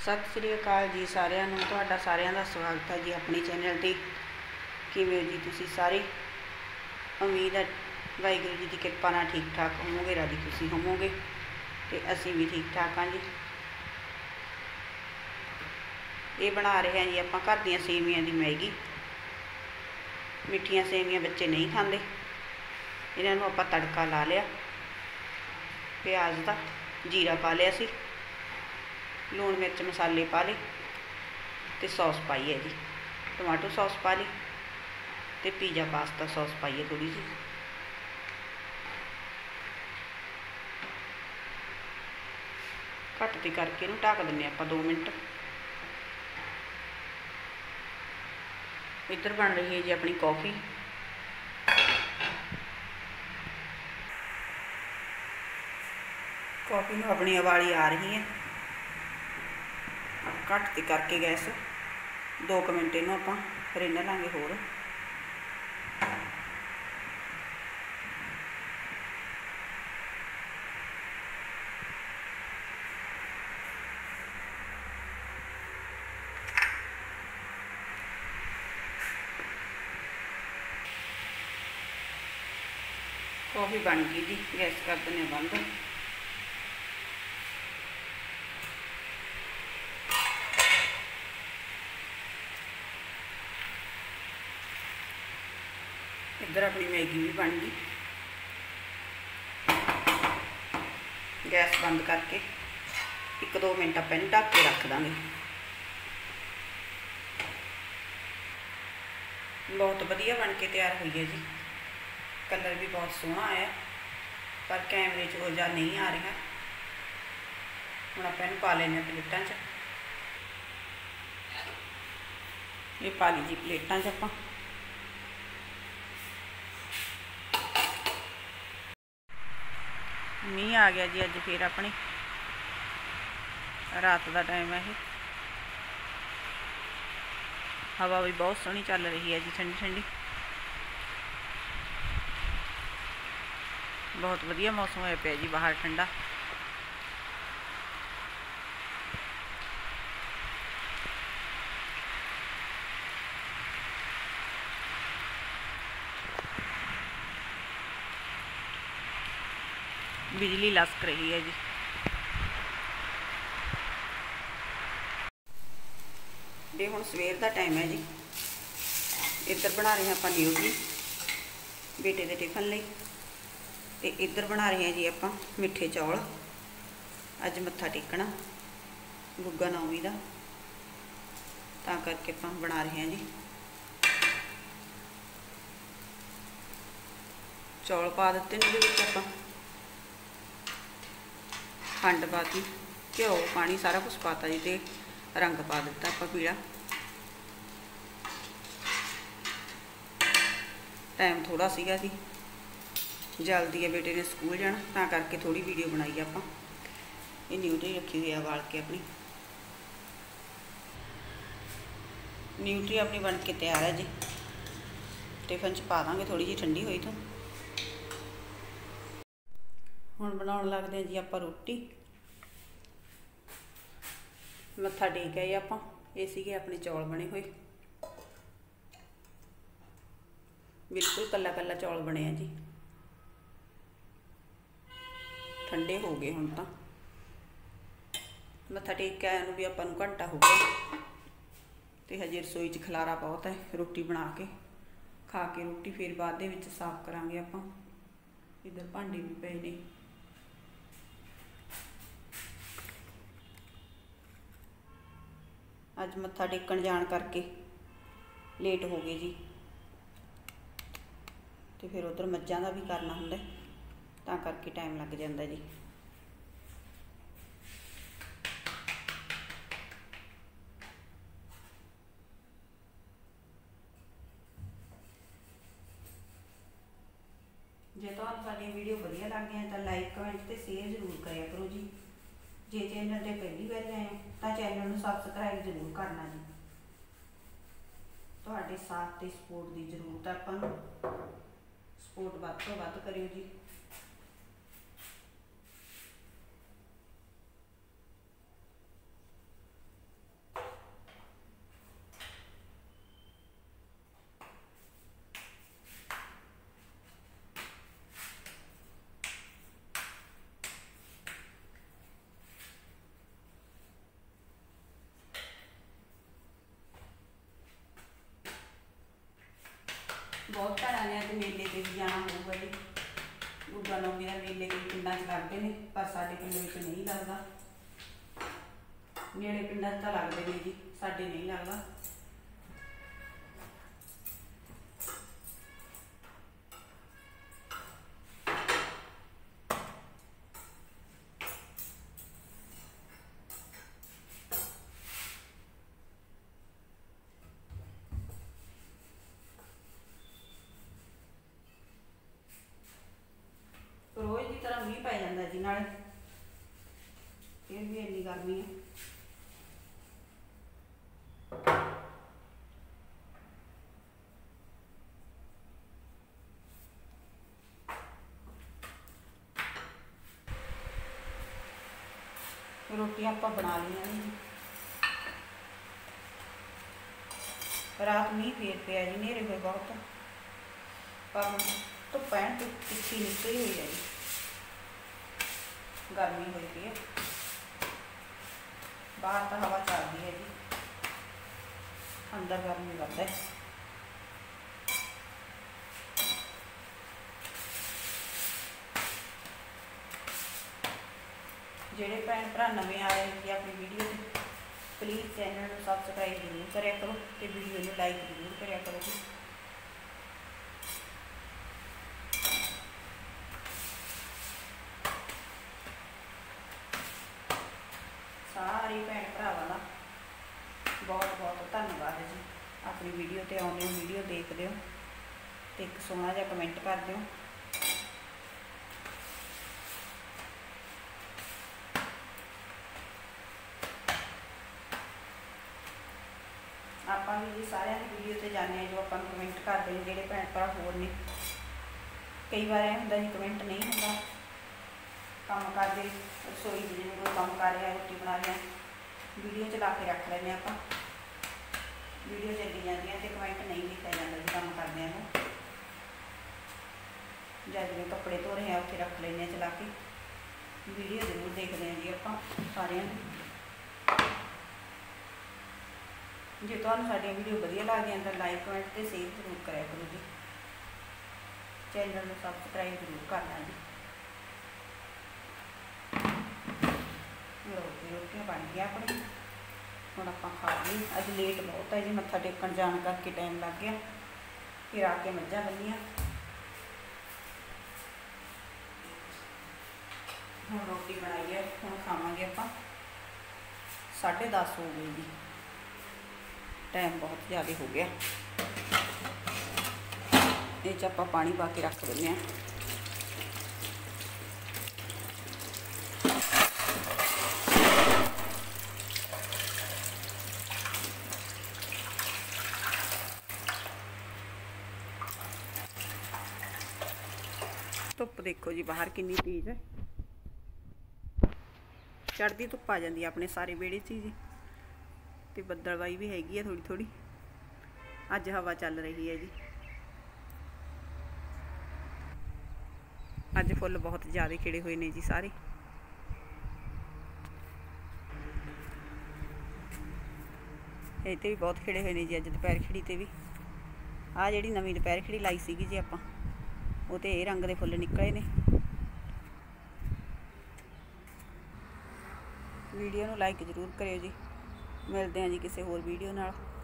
सत श्री अकाल जी सारिਆਂ ਨੂੰ। ਤੁਹਾਡਾ ਸਾਰਿਆਂ ਦਾ ਸਵਾਗਤ ਹੈ ਜੀ ਆਪਣੇ ਚੈਨਲ ਤੇ। ਕਿਵੇਂ ਜੀ ਤੁਸੀਂ ਸਾਰੇ? ਉਮੀਦ ਹੈ ਵਾਹਿਗੁਰੂ ਜੀ ਦੀ ਕਿਰਪਾ ਨਾਲ ਠੀਕ ਠਾਕ ਹੋਵੋਗੇ, ਰਾਜੀ ਖੁਸ਼ੀ ਹੋਵੋਗੇ ਤੇ ਅਸੀਂ ਵੀ ਠੀਕ ਠਾਕ ਹਾਂ ਜੀ। ਇਹ ਬਣਾ ਰਹੇ ਹਾਂ ਜੀ ਆਪਾਂ ਘਰ ਦੀਆਂ ਸੇਵੀਆਂ ਦੀ ਮੈਗੀ। ਮਿੱਠੀਆਂ ਸੇਵੀਆਂ ਬੱਚੇ नहीं खाते। ਇਹਨਾਂ ਨੂੰ ਆਪਾਂ ਤੜਕਾ ਲਾ ਲਿਆ, प्याज का जीरा पा लिया सी, लूण मिर्च मसाले पा ले तो सौस पाई है जी, टमाटो सौस पा ली तो पीज़ा पास्ता सौस पाई है थोड़ी जी। घट ती करके इनू ढक दें आप 2 मिनट। इधर बन रही है जी अपनी कॉफ़ी। कॉफ़ी में अपनी उबाली आ रही है। घट ती करके गैस 2 मिनट इनू आप रिन्न लांगे होर। कॉफ़ी बन गई जी, गैस कर दें बंद। इधर अपनी मैगी भी बन गई। गैस बंद करके 1-2 मिनट आप इन्हें ढक के रख देंगे। बहुत वधिया बन के तैयार हुई है जी। कलर भी बहुत सोहना आया, पर कैमरे च वो जा नहीं आ रहा। हम आप इन्हें पा लें प्लेटां च। ये पा ली जी प्लेटां च आप। मीह आ गया जी अज फिर अपनी। रात का टाइम है, हवा भी बहुत सोहनी चल रही है जी, ठंडी ठंडी। बहुत वधिया मौसम होया पिया जी बाहर, ठंडा। बिजली लसक रही है जी। ये हुण सवेर का टाइम है जी। इधर बना रहे हैं आप न्यूट्री बेटे के टिफन लई, ते इधर बना रहे हैं जी आप मिठे चौल। अज मत्था टेकना गुग्गा नौवीं का, तां करके आप बना रहे हैं जी। चौल पा दिते ने विच आपां, खंड पाती, घ्यो पानी सारा कुछ पाता जी, तो रंग पा दिता आप पीला। टाइम थोड़ा सीगा जी, जल्दी है बेटे ने स्कूल जाना, तां करके थोड़ी वीडियो बनाई आप। ये न्यूट्री रखी हुई है उबाल के अपनी। न्यूट्री अपनी बन के तैयार है जी। टिफन च पा देंगे थोड़ी जी ठंडी हुई तो। हुण बनाउण लगदे जी आप रोटी। मत्था टेक आए आप। ये सीगे अपने चौल बने हुए, बिल्कुल कला कला चौल बने हैं जी। ठंडे हो गए हुण तां। मत्था टेक के आया भी आपां नूं घंटा हो गया, तो हजे रसोई च खलारा बहुत है। रोटी बना के खा के रोटी फिर बाद दे विच साफ करांगे आपां। इधर भांडे भी पए ने। अज मत्था टेकण जाण करके लेट हो गए जी, तो फिर उधर मज्जां दा भी करना हुंदा, तां करके टाइम लग जांदा जी। जे तुहानूं साडी वीडियो वधिया लगदियां तां लाइक कमेंट ते शेयर जरूर करिया करो जी। जे चैनल ते पहली बार आए हो तो चैनल नूं सबसक्राइब जरूर करना जी। तुहाडे साथ ते सपोर्ट की जरूरत है आपां नूं। सपोर्ट वध तों वध करियो जी। बहुत भैनों ने अज मेले ते भी जाना होगा जी। गुग्गा नौमी का मेले कई पिंडों लगते हैं पर साडे पिंड में नहीं लगता। नेड़े पिंडों तो लगते हैं जी, साडे नहीं लगता। रोज की तरह मीह पै जाता जी, नाले फिर भी इन्नी गर्मी है। रोटियां आप बना लिया जी। रात मीह फिर पिया जी, नेरे हुए बहुत पर धुप्प ऐन तिखी निकली हुई है जी, गर्मी हुई पई है। बाहर तो हवा चलती है जी, अंदर गर्मी बढ़ता है। ਜਿਹੜੇ ਭੈਣ ਭਰਾ ਨਵੇਂ ਆ ਰਹੇ ਜੀ ਆਪਣੀ ਵੀਡੀਓ ਤੇ प्लीज़ चैनल को सबसक्राइब जरूर करा करो तो वीडियो को लाइक जरूर करा करो जी। सारे भैन भरावां दा बहुत बहुत धन्यवाद जी। अपनी वीडियो ते आउंदे हो, वीडियो देखते हो तो एक सोहना जिहा कमेंट कर दिओ। आप भी जी सारे की वीडियो से जाने जो अपन कमेंट करते हैं, जोड़े भैन भरा होर ने कई बार यह होंगे जी कमेंट नहीं होंगे। काम करते रसोई जिवें कोई काम कर रहा, रोटी बना रहा, वीडियो चला के रख लें आप, वीडियो चली जाती है तो कमेंट नहीं लिखा जाता जी। काम करदे हैं या जिवें कपड़े धो रहे हैं उत्थे रख लें चला के, वीडियो जरूर देखते हैं जी आप सारे। जे तुहानूं साडियां वीडियो वधिया लगदियां तो लाइक कमेंट तो शेयर जरूर करा करो जी। चैनल को सबसक्राइब जरूर करना जी। रोटियां बन गई अपनी, हुण आपां खा ली। अज लेट बहुत है जी, मत्था टेकण जाण करके टाइम लग गया, फिर आके मझां बन्नियां। हुण रोटी बनाई है, हुण खावांगे आपां। 10:30 हो गए जी, टाइम बहुत ज़्यादा हो गया। ये आप पानी पा के रख दें। धुप्प देखो जी बाहर कितनी तेज है, चढ़ती धुप्प आ जाती है अपने सारे बेड़े च जी। तो बदलवाई भी हैगी है थोड़ी थोड़ी, अज हवा चल रही है जी। अज फुल बहुत ज़्यादा खिड़े हुए ने जी सारे। इत्ते भी बहुत खिड़े हुए ने जी अज दोपहर खिड़ी ते भी। आ जिहड़ी नवीं दोपहर खिड़ी लाई सीगी जी आपां, वो तो ये रंग के फुल निकले ने। वीडियो नूं लाइक जरूर करियो जी। मिलते हैं जी किसी होर वीडियो नाल।